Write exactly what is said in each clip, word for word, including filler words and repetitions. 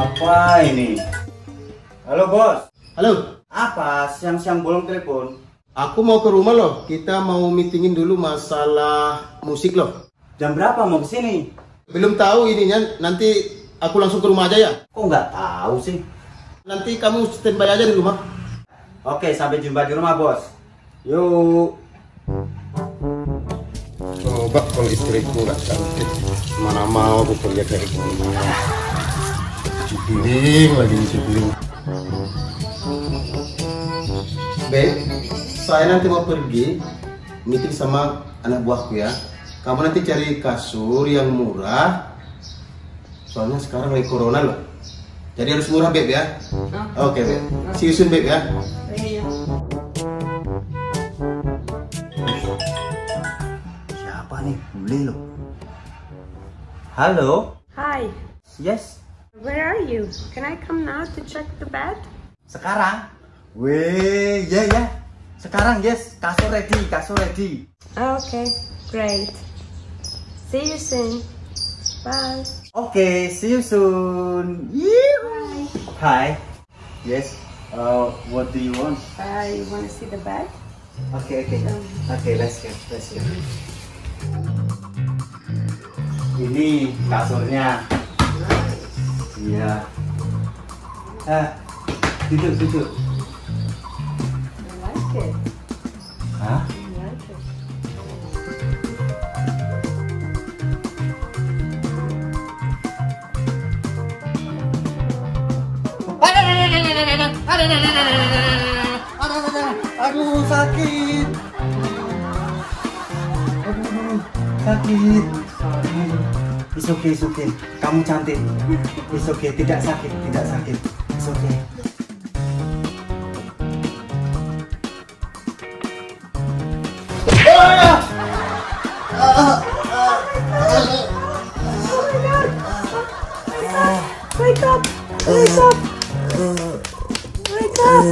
Apa ini? Halo bos. Halo. Apa siang-siang bolong telepon? Aku mau ke rumah loh. Kita mau meetingin dulu masalah musik loh. Jam berapa mau kesini? Belum tahu ininya. Nanti aku langsung ke rumah aja ya. Kok nggak tahu sih? Nanti kamu standby aja di rumah. Oke, sampai jumpa di rumah bos. Yuk. Coba kalau istriku nggak cantik, mana mau aku kerja kayak gini. Cipiling lagi cipiling. Beb, saya nanti mau pergi meeting sama anak buahku ya. Kamu nanti cari kasur yang murah. Soalnya sekarang lagi corona loh. Jadi harus murah Beb ya. Oke okay, Beb. See you soon Beb ya. Iya. Siapa nih? Beli loh. Halo. Hi. Yes. Where are you? Can I come now to check the bed? Sekarang? Weh, ya ya. Sekarang yes. Kasur ready, kasur ready. Okay, great. See you soon. Bye. Okay, see you soon. Bye. Hi. Yes. Uh, what do you want? Uh, you want to see the bed? Okay, okay. Okay, let's go. Let's go. Ini kasurnya. Iya. Ah, duduk, duduk. I like it. Hah? I like it. Aduh, sakit. Aduh, sakit. It's okay, it's okay. Kamu cantik. It's okay, tidak sakit, tidak sakit. It's okay. Wake up! Wake up! Wake up!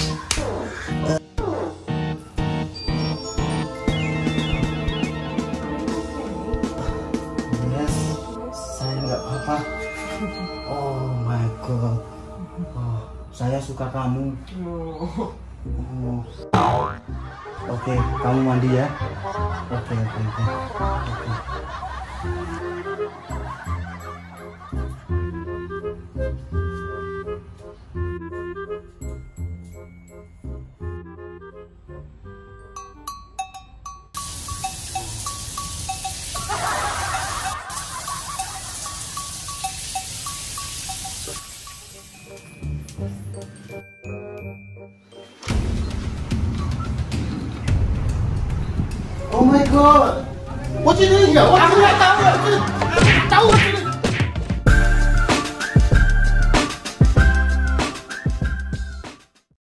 Yes, saya nggak apa-apa. Oh my god. Oh, saya suka kamu. Oh. Oke, kamu mandi ya. Oke, oke, oke. Oke. Oh my god. What's in here? What's in here?